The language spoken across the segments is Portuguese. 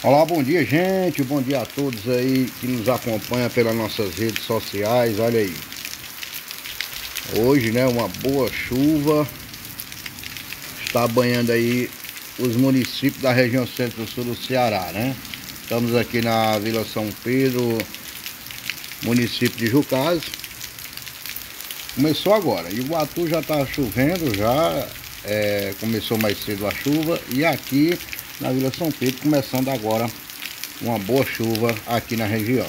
Olá, bom dia, gente. Bom dia a todos aí que nos acompanham pelas nossas redes sociais. Olha aí. Hoje, né, uma boa chuva está banhando aí os municípios da região centro-sul do Ceará, né? Estamos aqui na Vila São Pedro, município de Jucás. Começou agora. Iguatu já está chovendo, começou mais cedo a chuva. E aqui na Vila São Pedro começando agora uma boa chuva aqui na região.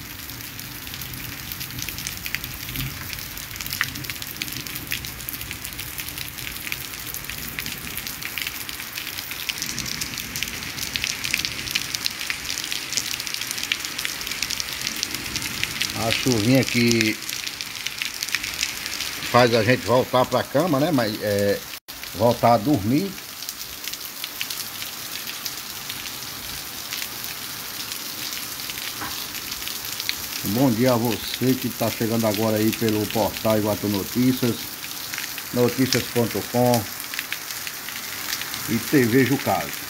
A chuvinha que faz a gente voltar para a cama, né? Mas voltar a dormir. Bom dia a você que está chegando agora aí pelo portal Iguatu Notícias, notícias.com e TV Jucás.